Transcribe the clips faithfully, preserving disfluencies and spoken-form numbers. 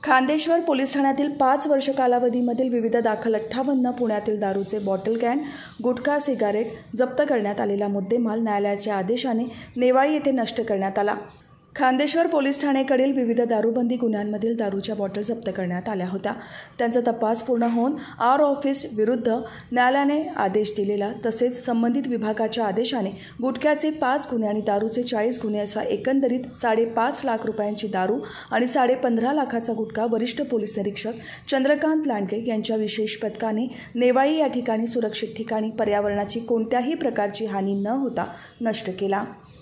खान्देश्वर police ठाण्यातील पाच वर्ष कालावधीमधील विविध दाखल अठ्ठावन्न पुण्यातील दारूचे बॉटल कॅन, गुटखा, सिगारेट जप्त करण्यात आलेला मुद्देमाल न्यायालयाच्या आदेशाने नेवाळी येथे नष्ट करण्यात आला। खान्देश्वर पोलीस ठाणेकडील विविध दारूबंदी गुन्ह्यांमधील दारूच्या बॉटल जप्त करण्यात आल्या होत्या। त्यांचा तपास पूर्ण होऊन आर ऑफिस विरुद्ध न्यायालयाने आदेश दिलेला, तसेच संबंधित विभागाच्या आदेशाने गुटख्याचे पाच गुन्हे आणि दारूचे चाळीस गुन्हे असा एकंदरीत साडेपाच लाख रुपयांची दारू आणि साडे पंधरा लाखाचा गुटखा वरिष्ठ पोलीस निरीक्षक चंद्रकांत लांडगे यांच्या विशेष पथकाने नेवाळी या ठिकाणी सुरक्षित ठिकाणी पर्यावरणाची कोणत्याही प्रकारची हानी न होता नष्ट केला।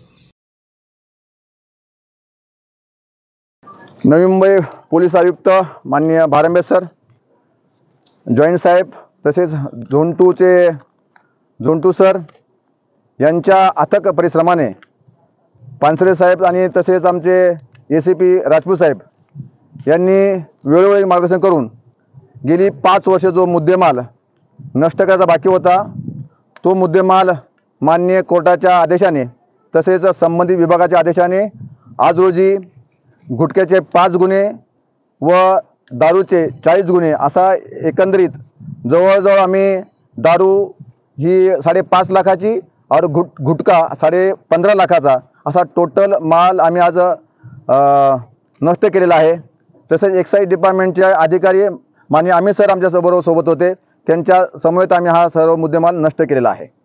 नवी मुंबई पोलीस आयुक्त माननीय भारंबे सर, जॉईंट साहेब, तसेच झोन टूचे झोन टू सर यांच्या अथक परिश्रमाने पानसरे साहेब आणि तसेच आमचे ए सी पी राजपूत साहेब यांनी वेळोवेळी मार्गदर्शन करून गेली पाच वर्ष जो मुद्देमाल नष्ट करायचा बाकी होता तो मुद्देमाल माननीय कोर्टाच्या आदेशाने तसेच संबंधित विभागाच्या आदेशाने आज रोजी गुटख्याचे पाच गुन्हे व दारूचे चाळीस गुन्हे असा एकंदरीत जवळजवळ आम्ही दारू ही साडेपाच लाखाची और गुट गुटखा साडे पंधरा लाखाचा असा टोटल माल आम्ही आज नष्ट केलेला आहे। तसेच एक्साईज डिपार्टमेंटचे अधिकारी माननीय अमित सर आमच्याबरोबर सोबत होते, त्यांच्या समवेत आम्ही हा सर्व मुद्देमाल नष्ट केलेला आहे।